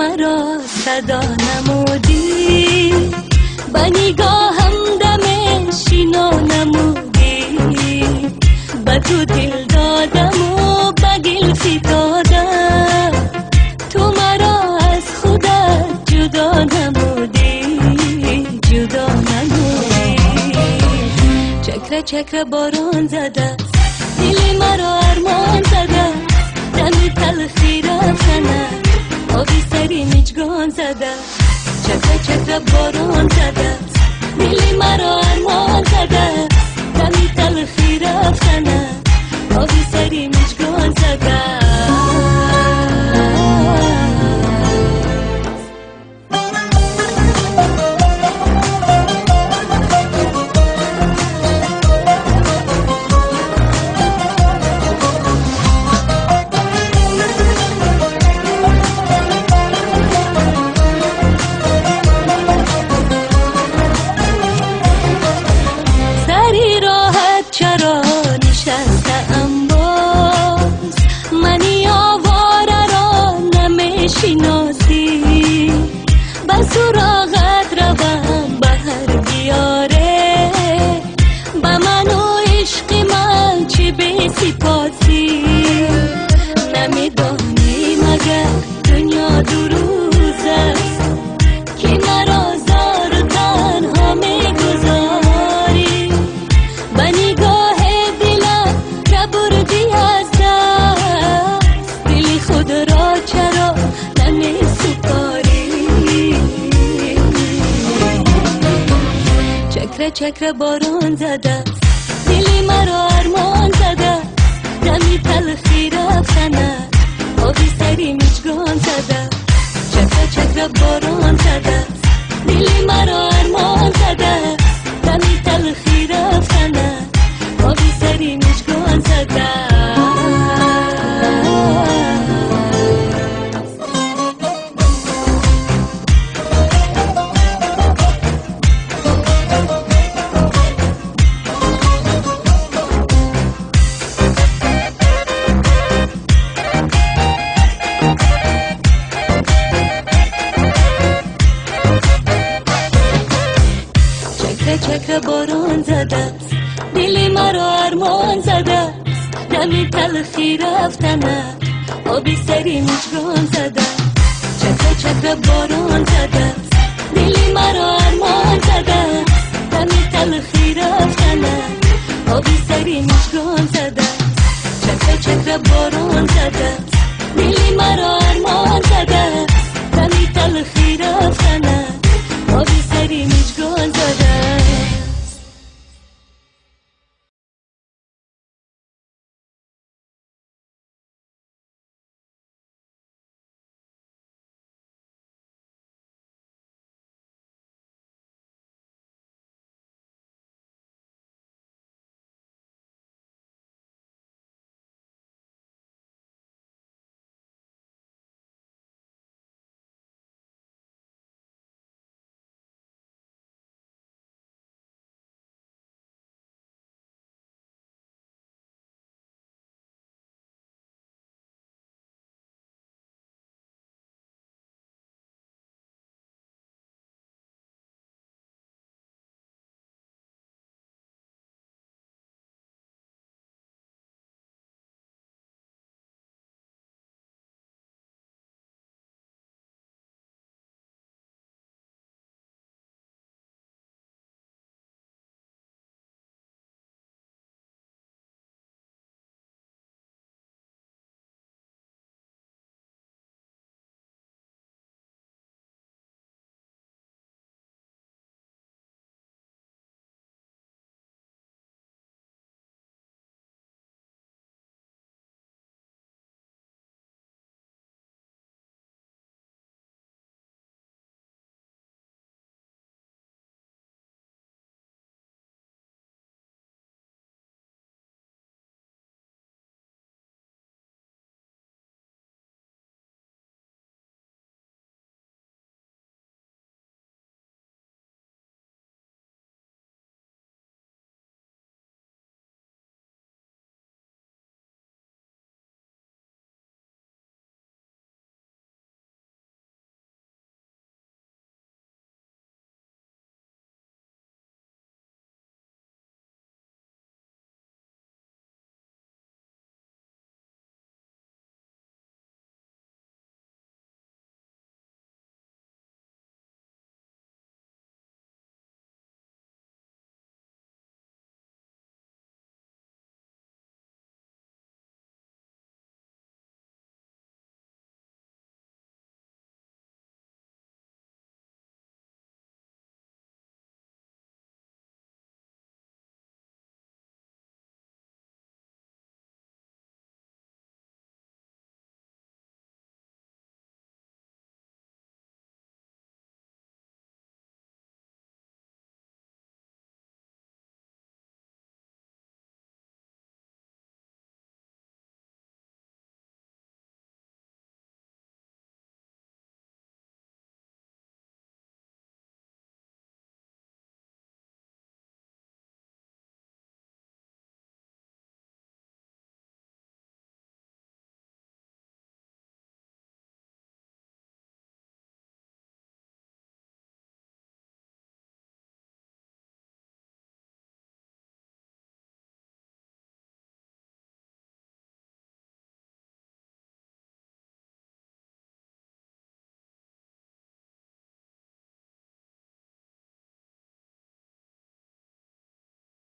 مرا صدا نمودی، با نگاهم دم شینا نمودی، با تو دل دادم و با گل فتادم، تو مرا از خودت جدا نمودی، جدا نمودی. چکره چکره باران زده، دل مرا ارمان زده، دم تلخی رفتنه، آبی سری مجگان زده. چکره چکره باران زده، دل مرا ارمان زده، دم تلخی رفتنه، آبی سری مجگان زده. چرا نشستم باز، منی آواره را نمیشناسی، با سراغت روم به هر بیاره، با من و عشق من چه بی سپاسی. نمیدانی مگر دنیا دو روز است که مرا زار و تنها میگذاری، با نگاه دلم را بردی از دست، دل خود را چرا نمی سپاری. چکره چکره باران زده، دل مرا ارمان زده، دمی تلخی رفتنه، آبی سری مجگان زده. چکره چکره باران زده، دل مرا ارمان زده، دمی تلخی رفتنه، آبی سری مجگان زده. چکره باران زده، دل مرا ارمان زده، دمی تلخی رفتنه، آبی سری مجگان زده. چکره چکره باران زده، دل مرا ارمان زده، دمی تلخی رفتنه، آبی سری مجگان زده. چکره چکره باران زده، دل مرا ارمان زده، دمی تلخی رفتنه، آبی سری مجگان زده.